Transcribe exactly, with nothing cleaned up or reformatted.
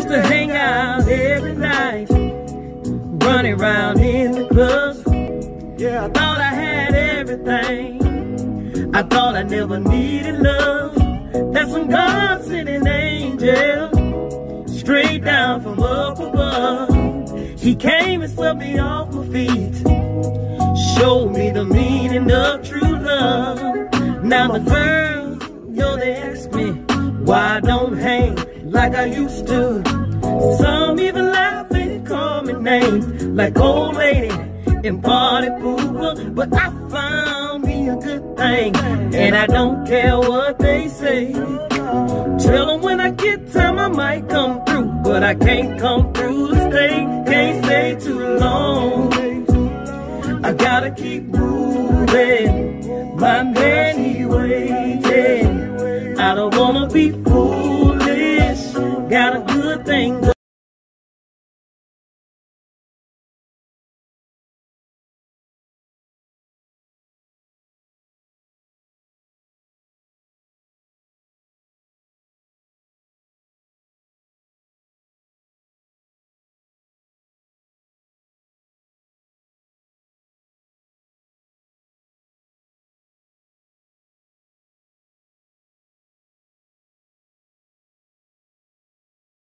to hang out every night, running around in the club. Yeah, I thought I had everything. I thought I never needed love. That's when God sent an angel straight down from up above. He came and swept me off my feet, showed me the meaning of true love. Now the girls, yo, they ask me why I don't hang like I used to. Some even laugh and call me names like old lady and party pooper. But I found me a good thing, and I don't care what they say. Tell them when I get time I might come through, but I can't come through to stay, can't stay too long. I gotta keep moving, my man he waiting. I don't wanna be foolish, got a good thing.